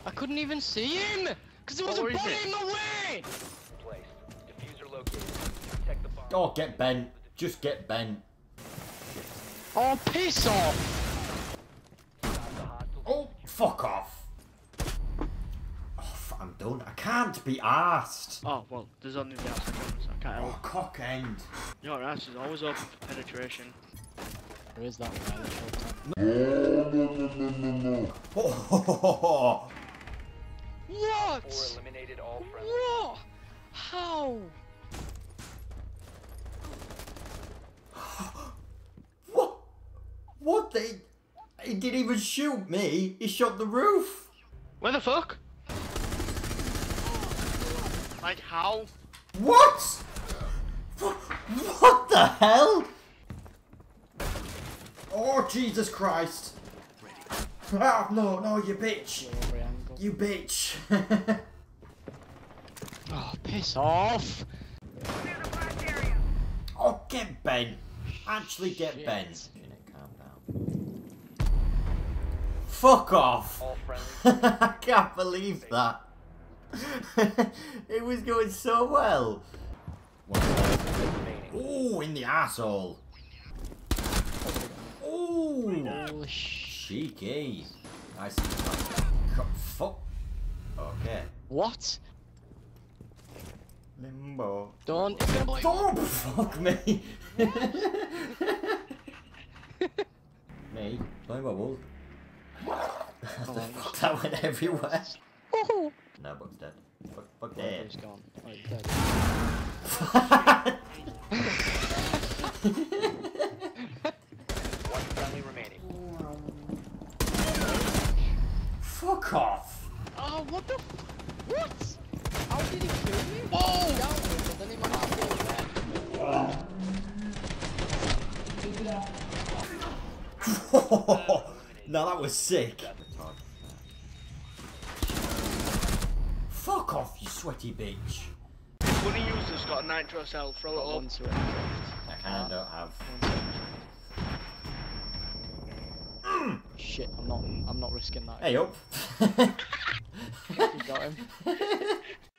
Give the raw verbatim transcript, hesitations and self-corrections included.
I couldn't even see him because there was Oh, a where is body it? in my way. Oh, get bent. Just get bent. Oh, piss off! Oh, fuck off. Oh, f I'm done. I can't be arsed. Oh, well, there's only the outside cameras, I can't Oh, help. cock end. Your ass is always open for penetration. There is that guy that showed time. No, no, no, no, no, no. Oh, ho, ho, ho, ho. What? Or eliminated all friendly. What? How? What? What? They... He didn't even shoot me. He shot the roof. Where the fuck? Like, how? What? What, what the hell? Oh, Jesus Christ. Ah, no, no, you bitch. Every angle. You bitch. Oh, piss off! Oh, get Ben. Actually get Shit. Ben. Calm down. Fuck off. All friendly. I can't believe that. It was going so well. Ooh, in the asshole. Ooh. Holy sh... Cheeky. Nice. Fuck. Okay. What? Limbo. Don't. It's gonna blow. Don't fuck me. Me. Blowing bubbles. Oh, That went everywhere. oh. No, Buck's dead. Buck, Buck Oh, dead. he's gone. Oh, he's dead. One friendly remaining. Fuck off. Oh, what the? F what? How did he kill me? Oh! Down with it, then he managed to get back. No, that was sick. Fuck off, you sweaty bitch. One of you has got a nitro cell, throw it One up. to it. I kinda don't have. Shit, I'm not. I'm not risking that. Hey up. You got him.